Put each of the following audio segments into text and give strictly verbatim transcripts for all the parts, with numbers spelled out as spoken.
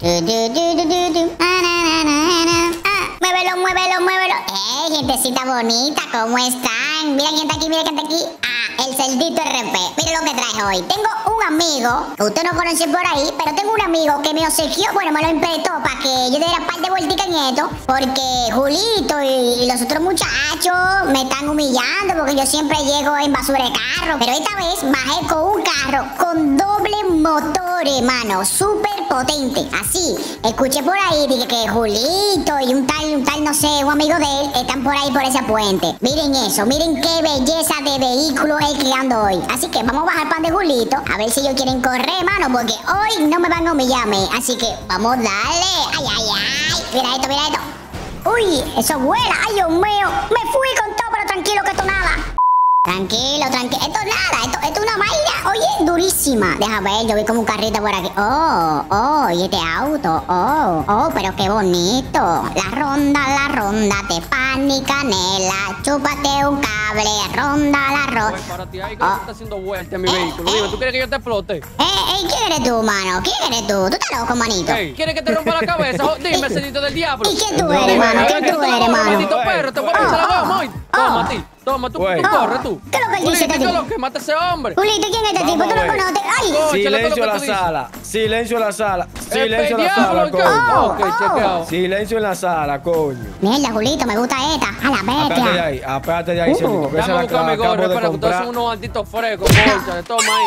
Du, du, du, du, du, du. Ah, na, na, na, na. Ah, muévelo, muévelo, muévelo. ¡Ey, gentecita bonita! ¿Cómo están? Mira quién está aquí, mira quién está aquí. Ah, el Cerdito R P. Mira lo que traje hoy. Tengo un amigo que usted no conoce por ahí, pero tengo un amigo que me obsequió, bueno, me lo empretó para que yo diera un par de vuelticas en esto, porque Julito y, y los otros muchachos me están humillando porque yo siempre llego en basura de carro. Pero esta vez bajé con un carro con doble motor, hermano, súper potente. Así, escuché por ahí, dije que Julito y un tal, un tal, no sé, un amigo de él, están por ahí por ese puente. Miren eso, miren qué belleza de vehículo él creando hoy. Así que vamos a bajar pan de Julito, a ver si ellos quieren correr, mano, porque hoy no me van a humillarme. Así que vamos a darle. Ay, ay, ay. Mira esto, mira esto. Uy, eso vuela. Ay, Dios mío. Me fui con todo, pero tranquilo que esto nada. Tranquilo, tranquilo. Esto es nada. Esto, esto es una vaina, oye, durísima. Deja ver, yo vi como un carrito por aquí. Oh, oh, y este auto. Oh, oh, pero qué bonito. La ronda, la ronda de pan y canela. Chúpate un cable. Ronda, la ronda. Para ti, ahí que oh. está haciendo vuelta en mi vehículo. Eh, Dime, ¿tú quieres que yo te explote? Eh, eh, ¿quién eres tú, mano? ¿Quién eres tú? ¿Tú estás loco, manito? Hey, ¿quieres que te rompa la cabeza? Dime, cerdito del diablo. ¿Y quién tú eres, mano? ¿Quién tú eres, mano? Maldito perro, te voy a pasar la goma hoy. Toma, a ti. Toma, tú, tú corre, tú. ¿Qué es lo que él dice, este tipo? Que mata a ese hombre. Julito, ¿quién es este tipo? ¿Tú lo conoces? ¡Ay! Silencio en la sala. Silencio en la sala. Silencio en la sala, coño. Ok, chequeado. Silencio en la sala, coño. Mierda, Julito, me gusta esta. A la bestia. Apárate de ahí, apárate de ahí, Cerdito. Dame a buscar mi gorro, para que ustedes son unos malditos frescos, concha. Toma ahí.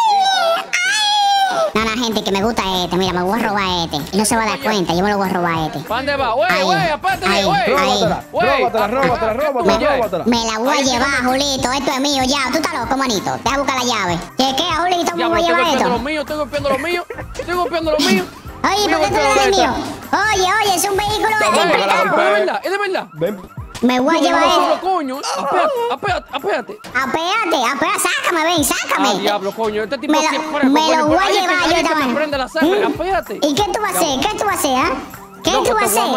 No, no, gente, que me gusta este. Mira, me voy a robar este. Él no se va a dar cuenta, yo me lo voy a robar este. ¿Dónde va? Wey, wey, aparte de wey. Róbatela, róbatela, róbatela, róbatela, róbatela. Me la voy a llevar, Julito. Esto es mío ya. Tú estás loco, manito. Deja buscar la llave. Chequea, Julito, me voy a llevar esto. Estoy golpeando lo mío, estoy golpeando lo mío. Estoy golpeando lo mío. Oye, ¿por qué tú no eres mío? Oye, oye, es un vehículo de verdad. ¿Es de verdad? Ven. Me voy a llevar esto. coño. Apéate, apéate. Apéate, apéate. Sácame, ven, sácame. Ah, diablo, coño. Este tipo me lo, siempre... Me lo voy a llevar yo también. Prende la sangre, apéate. ¿Y qué tú vas a hacer? ¿Qué tú vas a hacer, ah? ¿Qué tú vas a hacer?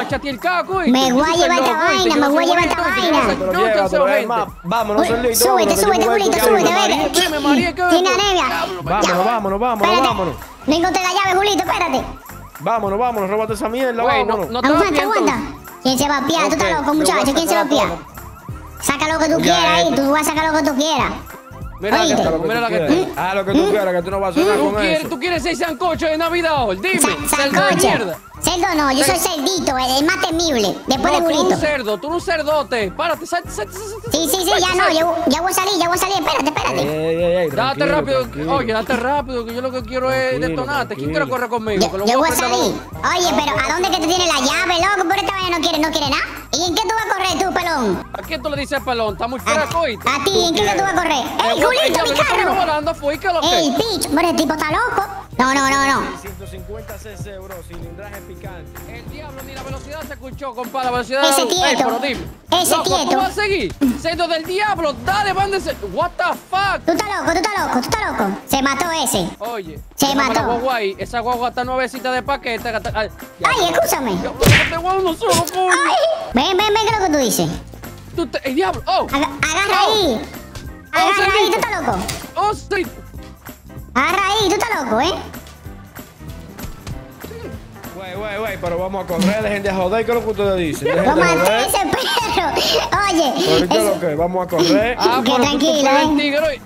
Me voy a llevar esta vaina, me voy a llevar esta vaina. Vámonos, Cerdito. Súbete, súbete, Julito, súbete, vete. Tiene anemia. Vámonos, vámonos, vámonos, vámonos. No encontré la llave, Julito, espérate. Vámonos, vámonos, róbate esa mierda, vámonos. Aguanta, aguanta. ¿Quién se va a piar? Tú estás loco, muchacho. ¿Quién se va a piar? Saca lo que tú quieras ahí. Tú vas a sacar lo que tú quieras. Mira la que tú, mira la que tú. Ah, lo que tú quieras, que tú no vas a sonar con eso. ¿Tú quieres seis sancochos de Navidad hoy? Dime. Sancocho. Cerdo no, yo soy cerdito, el más temible. Después de Julito. Tú eres un cerdo, tú eres un cerdote. Párate, salte, salte, salte. Sí, sí, sí, ya no, ya voy a salir, ya voy a salir. Espérate, espérate. Ey, ey, ey, date rápido, oye, date rápido, que yo lo que quiero es detonarte. ¿Quién quiere correr conmigo? Yo, yo voy a salir. Oye, pero ¿a dónde que tú tienes la llave, loco? Por esta vaina no quiere, no quiere nada. ¿Y en qué tú vas a correr tú, pelón? ¿A quién tú le dices pelón? Está muy fresco, ¿oíste? A ti, ¿en qué tú vas a correr? ¡Ey, Julito, mi carro! Volando, fue, ¿qué lo que? ¡Ey, pitch! Bueno, el tipo está loco. No, no, no, no. ciento cincuenta cc, bro, cilindraje picante. El diablo, ni la velocidad se escuchó, compadre. La velocidad... Ese quieto. Ese quieto. ¿Tú vas a seguir? Cerdo del diablo, dale, mándese. What the fuck? Tú estás loco, tú estás loco, tú estás loco. Se mató ese. Oye. Se mató. La guagua ahí, esa guagua está nuevecita de paquete. Ay, ay escúchame. Yo, te guagua no solo, coño. Ven, ven, ven, ¿qué es lo que tú dices? Tú te... El diablo, oh. Aga agarra oh. ahí. Agarra oh, ahí, tú estás loco. Oh, sí. Agarra ahí, tú estás loco, ¿eh? Wey, wey, wey, pero vamos a correr, dejen de joder, ¿qué es lo que ustedes dicen? Dejen vamos de a ese perro. Oye. ¿Pero qué es lo que? Vamos a correr. Ah, que tranquilo, ¿eh?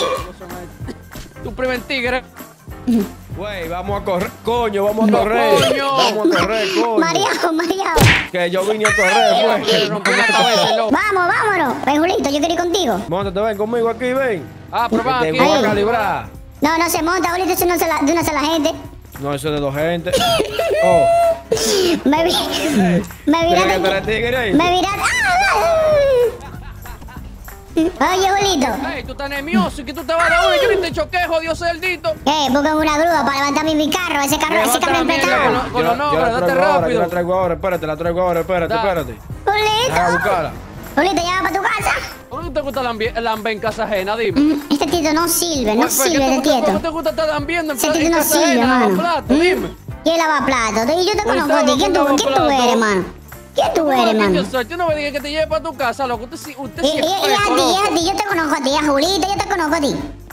Tu primer tigre. Wey, vamos a correr, coño, vamos a correr. Coño. Vamos a correr, coño. Mariao, Mariao. Que yo vine a correr, pues. Vamos, vámonos. Ven, Julito, yo quiero ir contigo. Móntate, ven conmigo aquí, ven. Ah, pero va Te aquí. voy a calibrar. No, no se monta, Julito, eso no es de una sola gente. No, eso es de dos gente. Oh. Me vi. Me viraste. Me viraste. Oye, Julito. Ey, tú estás nervioso y que tú te vas a dar uno y yo ni te choqué, jodido cerdito. Eh, busquen una grúa para levantarme mi carro. Ese carro, ese carro empezado. Con los nombres, date rápido. Yo la traigo ahora, espérate, la traigo ahora, espérate, espérate. Julito. Deja buscarla. Julito, ¿ya vas para tu casa? ¿Por qué te gusta la lambe en casa ajena? Dime. Este tieto no sirve, no sirve este tieto. ¿Cómo te gusta estar lambiendo en casa ajena? Este tieto no sirve, mano. Dime. ¿Quién lava plato? Yo te conozco a ti. ¿Quién tú eres, mano? ¿Quién tú eres, mano? Yo soy, tú no me digas que te lleve para tu casa, loco. Usted sí, usted sí es fresco, y a ti, y a ti, yo te conozco a ti, a Julito, yo te conozco a ti.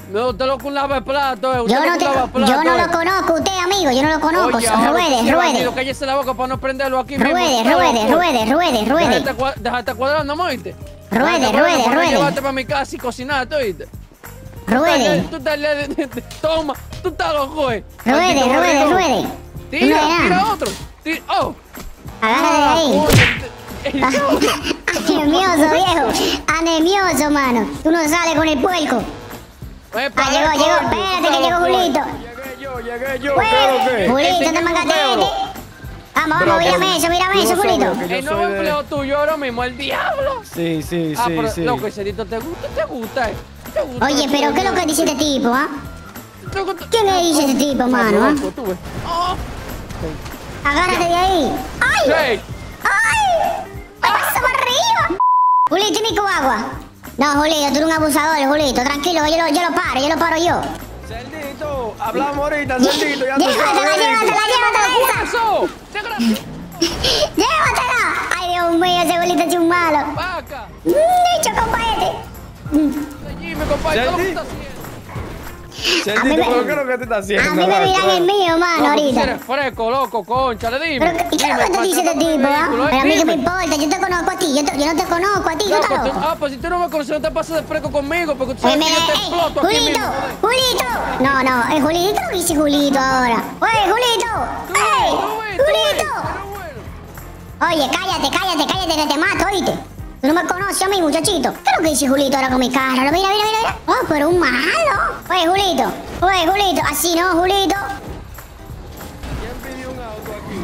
No, usted lo con lavaplato, eh. Yo Usted no, lo te, con lavaplato, yo no eh. lo conozco, usted, amigo. Yo no lo conozco. Oye, ahora ruede, tú sí, ruede. bandido, cállese la boca para no prenderlo aquí mismo. Ruede, Está ruede, loco. ruede, ruede, ruede. Déjate, cua- déjate cuadrando, ¿no oíste? Ruede, Déjate ruede, cuadrando para ruede. llevarte para mi casa y cocinar, ¿tú oíste? Ruede, Tú estás, le- de- de- toma, tú estás loco, eh. ruede, Maldito ruede, barrigón. ruede. Tira, No, no. tira otro. Tira, oh. Agárrate de Ah, ahí. coño, te- Anemioso, viejo. Anemioso, mano. Tú no sales con el puerco. Eh, Ah, para, llegó, coño, llegó. tú Espérate estás que llegó loco, eh. Julito. Llegué yo, llegué yo, Pues, claro que. Julito, Ese te que mangaste es un este. Vamos, Bro, vamos, mírame pero eso, mírame tú eso, no sabes Julito. lo que yo El soy nuevo de- empleo tuyo ahora mismo, el diablo. Sí, sí, Ah, sí, pero, sí. loco, ese dito te gusta, te gusta, eh. Te gusta, Oye, pero ¿qué es lo que dice este tipo, ah? te gusta. ¿Qué le dice este tipo, mano, ah? Loco, tú ves. Oh, Agárrate de ahí. ¡Ay! hey. ¡Ay! ¡Me pasa para arriba! Julito, ¿y mi agua? No, Julito, tú eres un abusador, Julito. Tranquilo, yo lo, yo lo paro, yo lo paro yo. Cerdito, hablamos ahorita, Cerdito, ya tú Llévatela, sabes. llévatela, llévatela esa. ¡Eso! ¡Desgraciado! ¡Llévatela! ¡Ay, Dios mío, ese Julito es un malo! ¡Vaca! Mm, ¡Dicho, compadre! Jimmy, compadre, ¿qué es lo que está haciendo? Cerdito, A mí me- ¿pero qué es lo que te está haciendo? A mí me miran el mío, mano, Loco, tú ahorita. eres fresco, loco, concha, le dime. Pero, ¿y qué es lo que te dice este tipo, ah? Pero a mí que me importa, yo te conozco a ti, yo, te- yo no te conozco a ti, ¿tú Loco, estás tú- loco? ah, pues si tú no me conoces, no te pases de fresco conmigo, porque tú Eh, sabes que mira, yo te ey, exploto aquí Julito, mismo. joder. Julito. No, no, es Julito, ¿qué dice Julito ahora? Oye, Julito. Tú ves, ¡Ey! tú ves, tú ves, Julito. pero bueno. Oye, cállate, cállate, cállate, que te mato, oíste. Tú no me conoces a mí, muchachito. ¿Qué es lo que dice Julito ahora con mi carro? Mira, mira, mira, mira. Oh, pero un malo. Oye, Julito. Oye, Julito. Así no, Julito. ¿Quién pidió un auto aquí?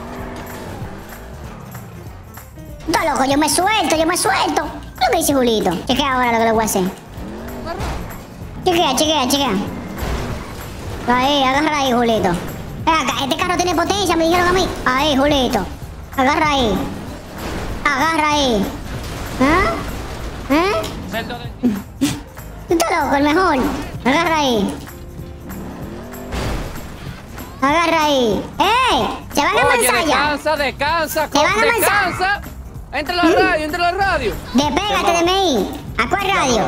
Está loco, yo me suelto, yo me suelto. ¿Qué es lo que dice Julito? Chequea ahora lo que le voy a hacer. Chequea, chequea, chequea. Ahí, agarra ahí, Julito. Ven acá, este carro tiene potencia, me dijeron a mí. Ahí, Julito. Agarra ahí. Agarra ahí. ¿Ah? ¿Eh? Cerdo de- Tú estás loco, el mejor. Agarra ahí. Agarra ahí. ¡Ey! ¡Se van a Oye, manzar ya! descansa, descansa, Te van a descansa. Entra a la radio, entra a la radio. Despégate de mí. ¿A cuál radio?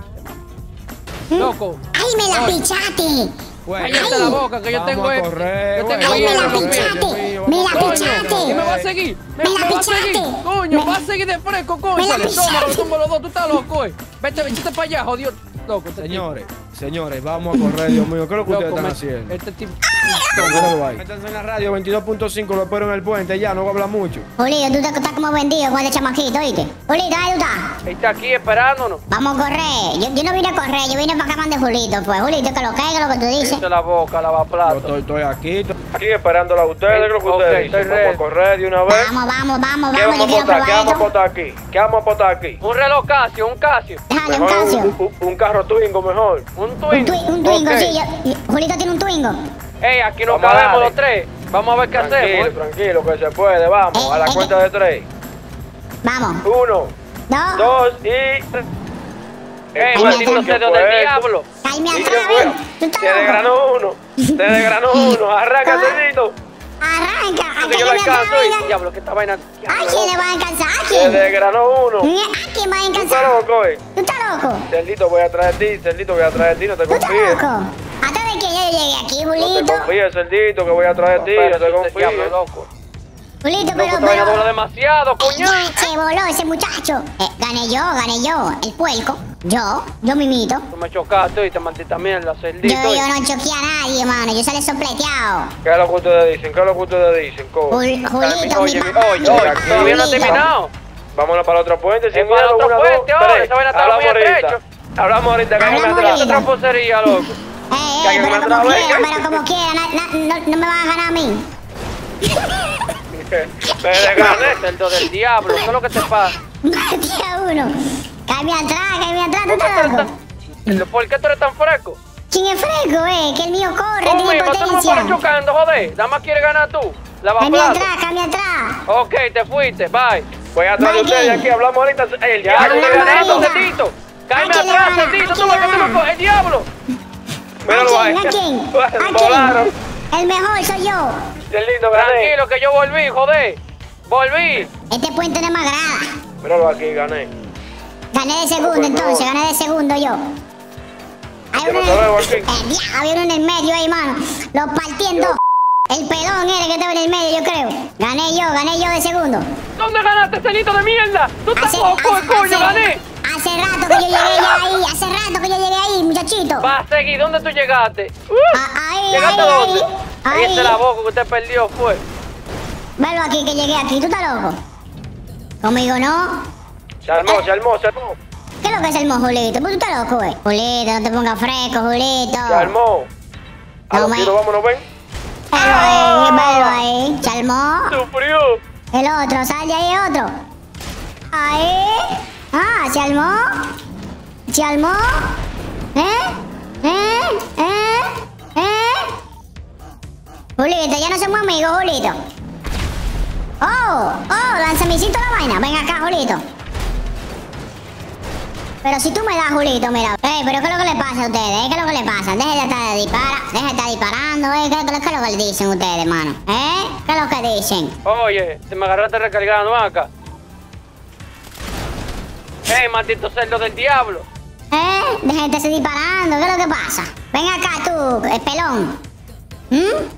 Loco, ¡Ay, me la pichaste! Güey, cállate la boca que yo Vamos tengo a esto. correr, Yo güey. tengo ¡Ay, me la hierro, loco. pichaste! ¡Me la Coño, pichaste! y me va a seguir. Me, Me la me va a seguir. pichaste. Coño, Me- va a seguir de fresco, coño. Me la Tómalo, pichaste. tómalo los dos, tú estás loco, eh. Vete, vete para allá, jodido. Loco, este Señores, señores, vamos a correr, Dios mío. ¿Qué es lo que tipo- ustedes loco, están me- haciendo? Este tipo. Míralo ahí. Métanse en la radio veintidós punto cinco, lo espero en el puente, ya, no voy a hablar mucho. Julito, tú te- estás como vendido con este chamaquito, ¿oíste? Julito, ahí tú estás. Está aquí esperándonos. Vamos a correr. Yo, yo no vine a correr, yo vine para acá de Julito. Pues, Julito, que lo caiga lo que tú dices. Cállate la boca, lava Yo plato. estoy, estoy aquí, estoy aquí esperándola a ustedes, ¿qué es lo que Ok, ustedes estoy dicen? Vamos ready. a correr de una vez. Vamos, vamos, vamos, ¿Qué vamos, yo vamos a quiero botar? ¿Qué probar vamos a esto. botar aquí? ¿Qué vamos a botar aquí? Un reloj Casio, un Casio. Déjale un Mejor Casio. un, un- un carro Twingo mejor. Un Un, Twin. twi- un Twingo, Ok. sí. yo- Julito tiene un Twingo. Ey, aquí nos Vamos a cabemos darle. los tres. Vamos a ver qué Tranquilo, hacemos. eh. tranquilo, que se puede, vamos, Eh, a la eh, cuenta de tres. Vamos. Uno, Dos. dos y... tres. Ey, Ay, maldito ay, cedo fue del eso? diablo. Caime ¿Y atrás, qué fue? ven. Tú estás Se loco. desgranó uno, se desgranó uno, arranca, Ah. Cerdito. Arranca. ¿A Que quién yo le le alcanzo atrás, y venga? diablo, que esta vaina. ¿A quién le va a alcanzar? ¿A Se quién? desgranó uno. ¿A quién va a ¿Tú estás alcanzar? loco, eh? ¿Tú estás loco? Cerdito, voy atrás de ti, Cerdito, voy atrás de ti, no te ¿Tú estás confíes. loco? ¿Hasta de que yo llegué aquí, No te Julito? confíes, Cerdito, que voy atrás de ti, no te Diablo, confíes. loco. Julito, Loco, pero, esta vaina pero... dobla demasiado, coño. Se voló ese muchacho. Eh, gané yo, gané yo. El puerco. Yo, yo mimito. Tú me chocaste y te maldita mierda, Yo, cerdito. yo no choqué a nadie, mano. Yo salí sopleteado. ¿Qué es lo que ustedes dicen? ¿Qué es lo que ustedes dicen, coño? Jul- Julito, Oye, mi mi- papá. oye, mi oye, papá, todavía no ha Julito. terminado. Vámonos para el otro puente, sin Es para miedo, otro una, puente dos, ahora, tres. esa vaina está Hablamos muy ahorita. estrecho. Hablamos ahorita, que no me Hablamos atrás. Qué ahorita. tramposería, loco. Eh, eh, Cállate, pero otra como vez, quiera, cállate. pero como quiera. na- na- no, no me van a ganar a mí. Me desgrané. Cerdo del diablo, ¿qué es lo que te pasa? Tía uno. Cállame atrás, cállame atrás. ¿Tú ¿Por qué estás tú loco? eres tan- ¿Por qué tú eres tan fresco? ¿Quién es fresco, eh? Que el mío corre, Tú tiene mismo, tú no me potencia. pones chocando, joder. Nada más quieres ganar tú. Lava Cállame plato. atrás, cállame atrás. Ok, te fuiste, bye. Voy atrás de Mikey. ustedes, aquí hablamos ahorita. El diablo Hablamos te Hablamos ganando. ahorita. Cerdito. Cállame ¿A quién le atrás, gana? Cerdito. ¿A Tú quién lo le que tú gana? me coges, el diablo. Míralo ¿A ahí. quién? ¿A quién? ¿A Volaron. quién? El mejor soy yo. Cerdito, gané. Tranquilo, que yo volví, joder. Volví. Este puente no es más grada. Míralo aquí, gané. Gané de segundo pues, entonces, no. gané de segundo yo. Hay Yo uno no en te el- veo aquí. Eh, ya, había uno en el medio ahí, mano. Lo partiendo. El pelón era que estaba en el medio, yo creo. Gané yo, gané yo de segundo. ¿Dónde ganaste, celito de mierda? ¡Tú estás Hace, loco, hace- coño, hace- gané! hace rato que yo llegué ya ahí. Hace rato que yo llegué ahí, muchachito. Va a seguir, ¿dónde tú llegaste? Uh, Ah, ahí, ¿Llegaste ahí, a dónde? ahí. Ahí Ahí. está la boca que usted perdió, fue. Velo aquí, que llegué aquí. ¿Tú estás loco? Conmigo no. Se armó, se armó, se armó. ¿Qué es lo que es el mo, Julito? ¿Pues tú estás loco, güey? Julito, no te pongas fresco, Julito. Se armó. A No los me- tiros, vámonos, ven. Velo ahí, velo ahí. Se armó. Sufrió. El otro, sal de ahí otro. Ahí. Ah, se armó. Se armó. ¿Eh? ¿Eh? ¿Eh? ¿Eh? Julito, ya no somos amigos, Julito. Oh, oh, lanzamisito la vaina. Ven acá, Julito. Pero si tú me das, Julito, mira. Ey, pero ¿qué es lo que le pasa a ustedes? ¿Qué es lo que le pasa? Deje de estar dispara, deje de estar disparando, ¿eh? ¿Qué, qué, qué es lo que le dicen ustedes, hermano? ¿Eh? ¿Qué es lo que dicen? Oye, te me agarraste recargando acá. ¡Ey, maldito cerdo del diablo! ¿Eh? Deje de estarse disparando, ¿qué es lo que pasa? Ven acá tú, el pelón. ¿Mm?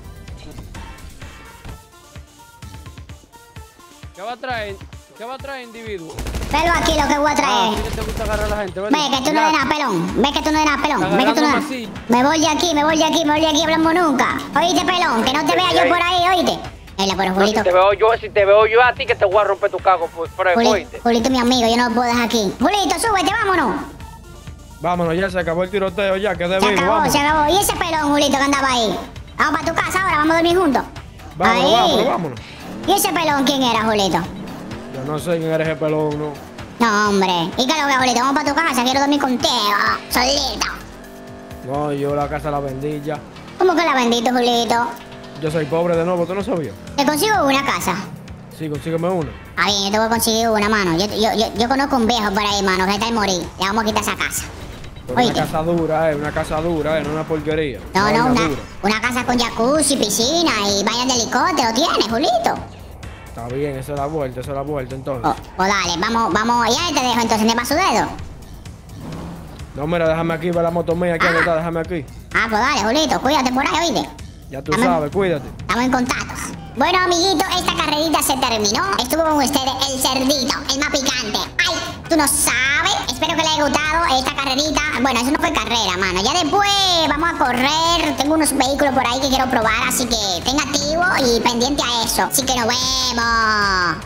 ¿Qué va a traer? ¿Qué va a traer, individuo? Velo aquí lo que voy a Ah, traer. ¿sí que te gusta agarrar a la gente, Ve ¿verdad? que tú no eres nada pelón. Ve que tú no eres nada pelón. Ve que tú no Agarrándome eres. así. Me voy de aquí, me voy de aquí, me voy de aquí, hablamos nunca. Oíste, pelón, que no te vea yo por ahí, oíste. Ella, pero No, si Julito. te veo yo, si te veo yo a ti, que te voy a romper tu cago, pues, fresco, Julito, oíste. Julito, mi amigo, yo no lo puedo dejar aquí. Julito, súbete, vámonos. Vámonos, ya se acabó el tiroteo, ya, que Se debimos, acabó, vamos. se acabó. ¿Y ese pelón, Julito, que andaba ahí? Vamos para tu casa ahora, vamos a dormir juntos. Vámonos, ahí. vámonos, vámonos. ¿Y ese pelón quién era, Julito? Yo no sé quién eres el pelón, no. No, hombre. ¿Y qué es lo que, Julito? Vamos para tu casa, quiero dormir contigo, solito. No, yo la casa la vendí ya. ¿Cómo que la bendito, Julito? Yo soy pobre de nuevo, ¿tú no sabías? Te consigo una casa. Sí, consígueme una. Ah, bien, yo te voy a conseguir una, mano. Yo, yo, yo, yo conozco un viejo por ahí, mano, que está en morir. Le vamos a quitar esa casa. Pero una Oíste. casa dura, eh, una casa dura, eh, no una porquería. No, no, vaina una, dura. una casa con jacuzzi, piscina y baño de helicóptero tienes, Julito. Está bien, esa es la vuelta, esa es la vuelta entonces. Oh, pues dale, vamos, vamos, ya te dejo entonces, ¿me paso dedo? No, mira, déjame aquí, ve la moto mía aquí, Ah. ¿dónde está? Déjame aquí. Ah, pues dale, Julito, cuídate por ahí, oíste. Ya tú Dame- sabes, cuídate. Estamos en contacto. Bueno, amiguito, esta carrerita se terminó. Estuvo con ustedes el cerdito, el más picante. ¡Ay! Tú no sabes. Espero que les haya gustado esta carrerita. Bueno, eso no fue carrera, mano. Ya después vamos a correr. Tengo unos vehículos por ahí que quiero probar, así que tenga activo y pendiente a eso. Así que nos vemos.